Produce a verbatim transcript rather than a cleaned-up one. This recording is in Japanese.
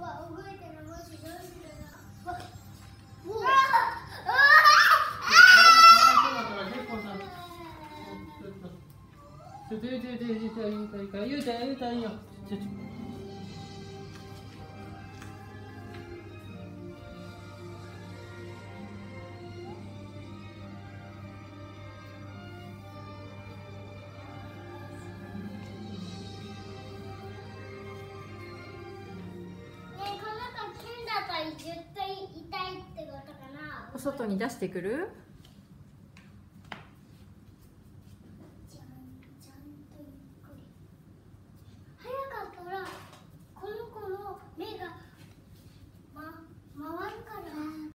わ、動いてる。もしどうするの。わ、もう。 ちょっとゆうちゃん、ゆうちゃん、ゆうちゃん、ゆうちゃん、ゆうちゃん、ゆうちゃん、いいよ。ちょっと。 絶対痛いってことかな。 お外に出してくる？